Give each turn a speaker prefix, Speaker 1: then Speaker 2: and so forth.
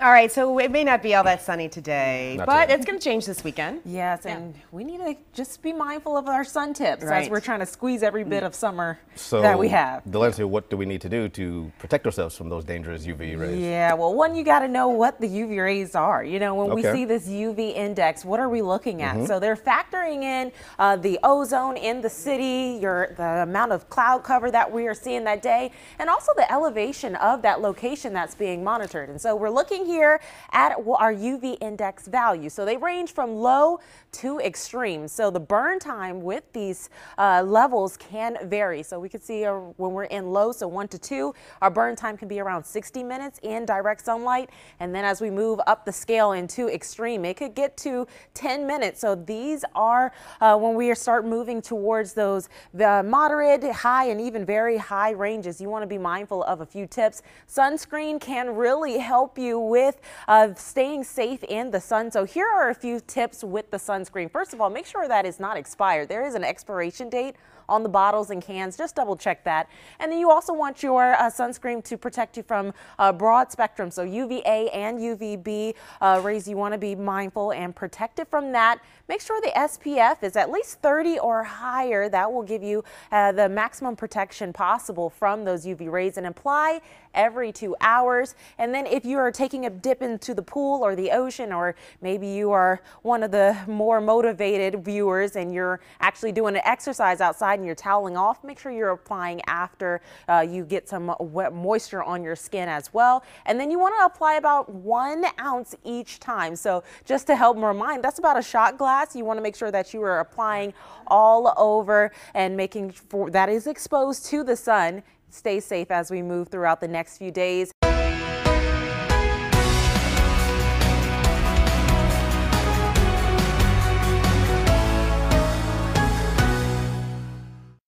Speaker 1: All right, so it may not be all that sunny today,
Speaker 2: Not
Speaker 1: but
Speaker 2: today.
Speaker 1: it's going to change this weekend.
Speaker 3: Yes, and we need to just be mindful of our sun tips
Speaker 1: Right.
Speaker 3: as we're trying to squeeze every bit of summer that we have.
Speaker 2: Delancey, what do we need to do to protect ourselves from those dangerous UV rays?
Speaker 3: Yeah, well, one, you got to know what the UV rays are. You know, when we
Speaker 2: Okay.
Speaker 3: see this UV index, what are we looking at? So they're factoring in the ozone in the city, the amount of cloud cover that we are seeing that day, and also the elevation of that location that's being monitored. And so we're looking here at our UV index value. So they range from low to extreme. So the burn time with these levels can vary. So we can see when we're in low, so 1 to 2, our burn time can be around 60 minutes in direct sunlight. And then as we move up the scale into extreme, it could get to 10 minutes. So these are when we start moving towards those moderate, high, and even very high ranges. You want to be mindful of a few tips. Sunscreen can really help you with staying safe in the sun. So here are a few tips with the sunscreen. First of all, make sure that it's not expired. There is an expiration date on the bottles and cans. Just double check that. And then you also want your sunscreen to protect you from broad spectrum. So UVA and UVB rays, you want to be mindful and protected from that. Make sure the SPF is at least 30 or higher. That will give you the maximum protection possible from those UV rays, and apply every 2 hours. And then if you are taking a dip into the pool or the ocean, or maybe you are one of the more motivated viewers and you're actually doing an exercise outside and you're toweling off, make sure you're applying after you get some wet moisture on your skin as well. And then you want to apply about 1 ounce each time. So just to help remind, that's about a shot glass. You want to make sure that you are applying all over and making sure that is exposed to the sun. Stay safe as we move throughout the next few days.